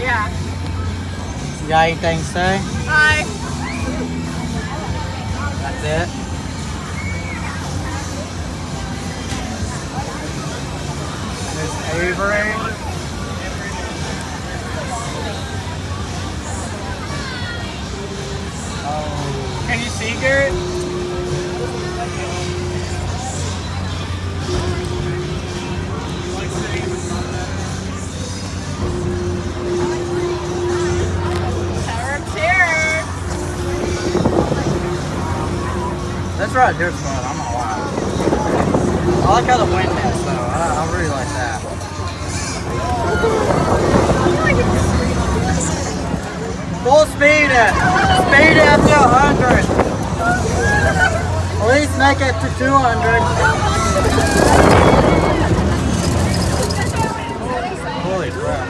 Yeah. You got anything to say? Hi. That's it? Miss Avery. Oh. Can you see, Garrett? This right here's fun, I'm not lying. I like how the wind is though. I really like that. Full speed it! Speed it up to 100. At least make it to 200. Holy crap.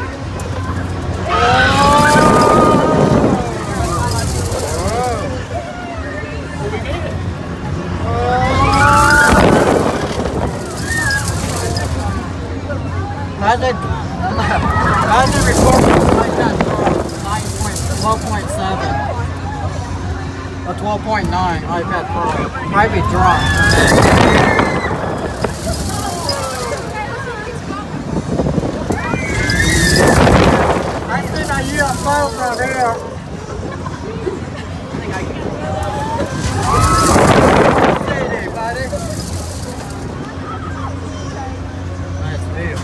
How's it record like that? 12.7 or 12.9 iPad Pro. Might be drunk. I think I hear a phone from here. Hey, buddy. Nice view.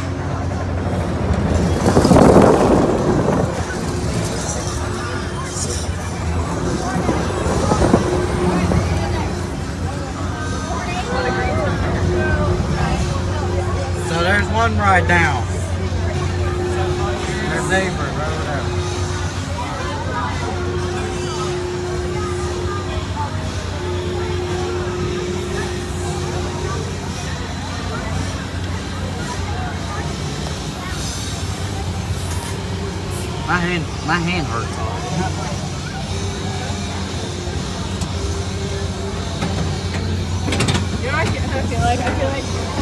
So there's one right down. There's neighbors right over there. My hand hurts. You know, I feel like